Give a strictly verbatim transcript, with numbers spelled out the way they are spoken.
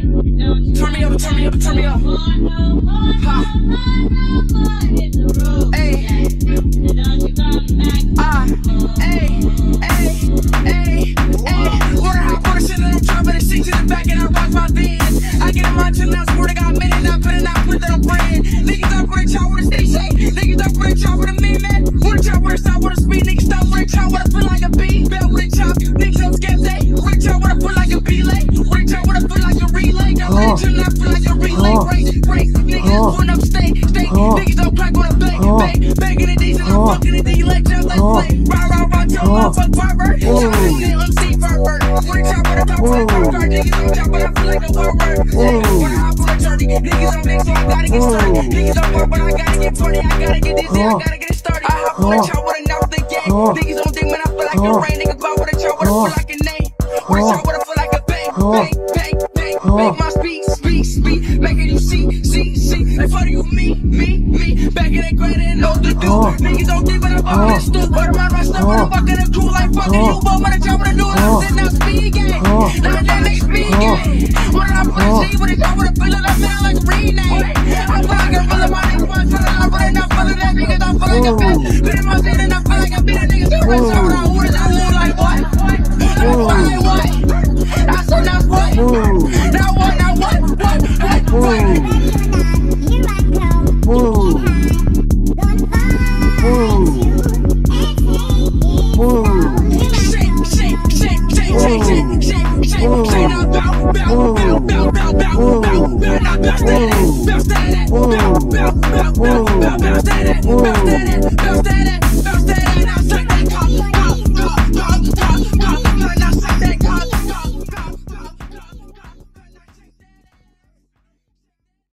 Turn me up, turn me up, turn me up. Ha. Hey. Ah. Hey. Hey. Hey. Hey. Water hot water shit and I'm dropping the shit to the back and I rock my van. I get in my chin, I swear to God, man, and I put it out, put that on brand. Niggas up with a chop with a stay shake. Niggas up with a chop with a mean man. With a chop with a stop with a speed. Niggas stop with a chop with a foot like a bee. Bell with a chop. Niggas up skeptic. With a chop with a foot like a belay. With a chop with a foot like a relay. Got let it turn up like a relay. Race, race. Niggas pulling up state, state. Niggas don't crack with a bang, bang. Banging the D's and I'm fucking the D like Jeff, let's play. Rah, rah, rah, tell my fuck pervert. I'm C pervert. With a chop with a top with a top guard. Niggas don't chop but I feel like a pervert. When I hop on a journey, niggas on mix so I gotta get started. Niggas don't work but I gotta get funny. I gotta get this, I gotta get it started. I hop on a chop with a now the gang. Niggas don't think man I feel like a rain. Niggas ball with a chop with a feel like a name. With a chop with a feel like a bang, bang, bang, bang. Make my speak, speak, speak. Making you see, see, see. Like fuck you, me, me, me. Back in that grind and know the do. Niggas don't think but I'm fucking this stoop. But around my stuff but I'm fucking a crew like fucking you. But when I chop with a new I'm sitting out speed gang. Now that they speed gang. When I put a G with a chop with a feeling I'm feeling like a rename. I feel like I'm feeling my niggas one feeling I'm running up feeling that niggas I feel like a bitch. Been in my city and I feel like I beat a niggas. So when I order I live like what? I feel like what? I said now what? Now what? Now what? What? What? What? Bounce that, bounce that, bounce that, bounce that, bounce that, bounce that, bounce that,